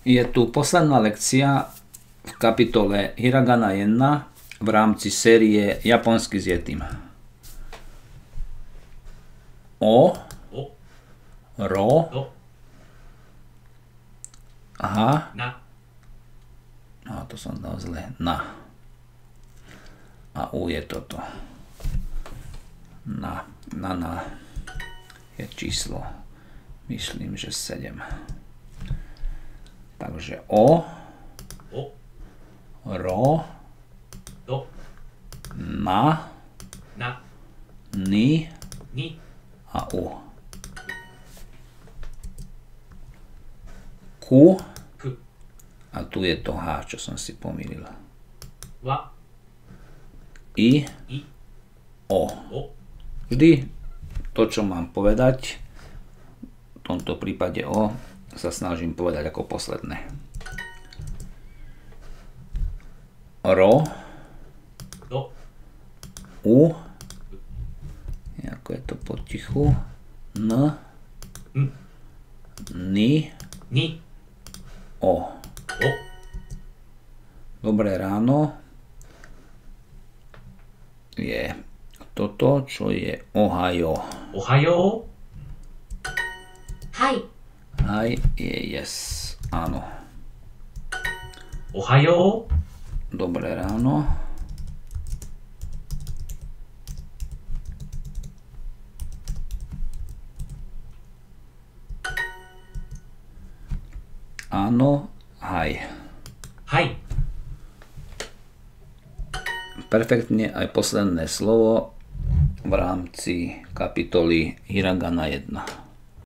Je tu posledná lekcia v kapitole Hiragana 1 v rámci série Japonsky s Yetim. O, ro, aha, no to som dal zle, na. A U je toto. Na je číslo, myslím, že 7. Takže O, ro, na, ni a U. Ku a tu je to H, čo som si pomýlil. I, O. Vždy to, čo mám povedať, v tomto prípade O, sa snažím povedať ako posledné. Ro, U, ako je to potichu, N, Ni, O. Dobré ráno je toto, čo je Ohajo. Hai je yes, áno. Dobré ráno. Áno, hai. Perfektne aj posledné slovo v rámci kapitoly Hiragana 1.